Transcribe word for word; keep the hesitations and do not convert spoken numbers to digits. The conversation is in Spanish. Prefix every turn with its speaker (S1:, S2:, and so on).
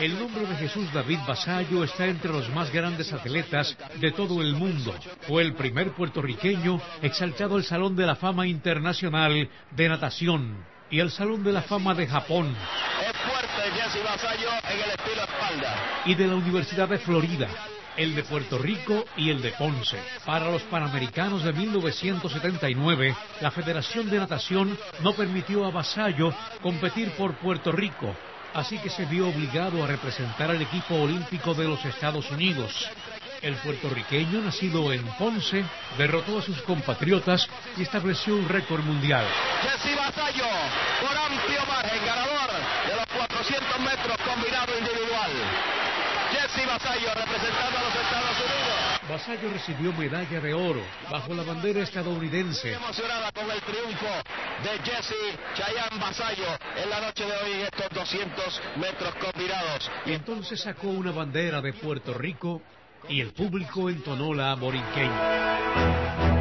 S1: El nombre de Jesús David Vasallo está entre los más grandes atletas de todo el mundo. Fue el primer puertorriqueño exaltado al Salón de la Fama Internacional de Natación y al Salón de la Fama de Japón.
S2: Es fuerte Jesse Vasallo en el estilo espalda.
S1: Y de la Universidad de Florida, el de Puerto Rico y el de Ponce. Para los Panamericanos de mil novecientos setenta y nueve, la Federación de Natación no permitió a Vasallo competir por Puerto Rico, así que se vio obligado a representar al equipo olímpico de los Estados Unidos. El puertorriqueño, nacido en Ponce, derrotó a sus compatriotas y estableció un récord mundial.
S2: Jesse Vasallo, por amplio margen, ganador de los cuatrocientos metros combinado individual. Jesse Vasallo representando a los Estados Unidos.
S1: Vasallo recibió medalla de oro bajo la bandera estadounidense.
S2: Emocionada con el triunfo de Jesse Chayán Vasallo en la noche de hoy en estos doscientos metros combinados.
S1: Y entonces sacó una bandera de Puerto Rico y el público entonó la borinqueña.